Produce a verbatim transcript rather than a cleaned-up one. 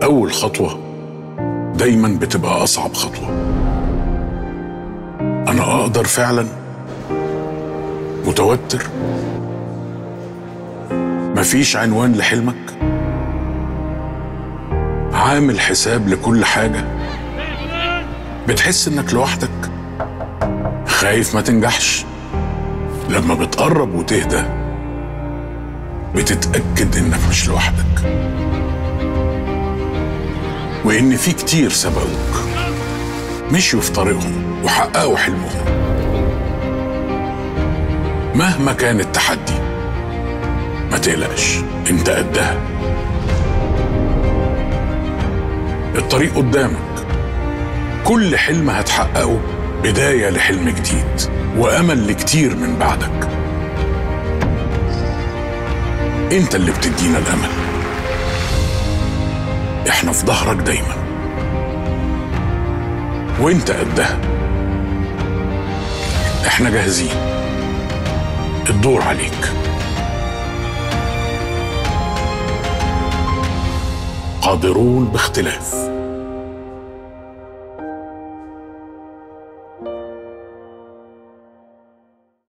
أول خطوة دايما بتبقى أصعب خطوة. أنا أقدر فعلا؟ متوتر؟ مفيش عنوان لحلمك؟ عامل حساب لكل حاجة؟ بتحس إنك لوحدك؟ خايف ما تنجحش؟ لما بتقرب وتهدى بتتأكد إنك مش لوحدك، وإن في كتير سبقوك مشيوا في طريقهم وحققوا حلمهم. مهما كان التحدي ما تقلقش، انت قدها. الطريق قدامك، كل حلم هتحققه بداية لحلم جديد وأمل لكتير من بعدك. انت اللي بتدينا الأمل، احنا في ظهرك دايما وانت قدها. احنا جاهزين، الدور عليك. قادرون باختلاف.